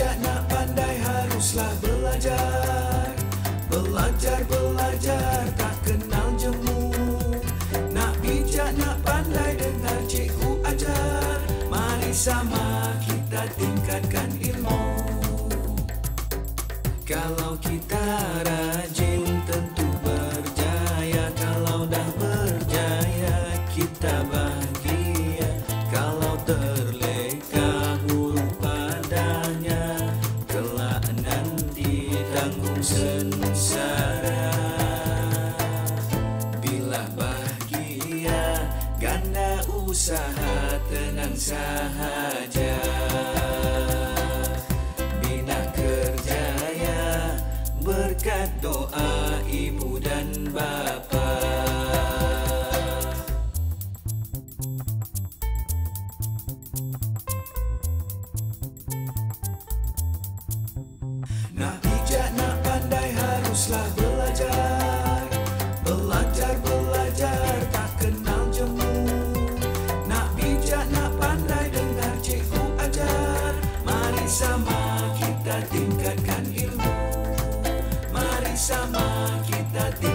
bijak, nak pandai, haruslah belajar. Belajar, belajar, tak kenal jemu. Nak bijak, nak pandai, dengar cikgu ajar. Mari sama kita tingkatkan ilmu. Kalau kita rajin tentu berjaya. Kalau dah berjaya kita bahagia. Kalau terleka huruf padanya, kelak nanti tanggung sengsara. Bila bahagia ganda usaha tenang sahaja. Bina kerjaya berkat doa ibu dan bapa. Nak bijak, nak pandai, haruslah belajar. Belajar, belajar, tak kenal jemu. Nak bijak, nak pandai, dengar cikgu ajar. Mari sama kita tingkatkan ilmu. Mari sama kita tingkatkan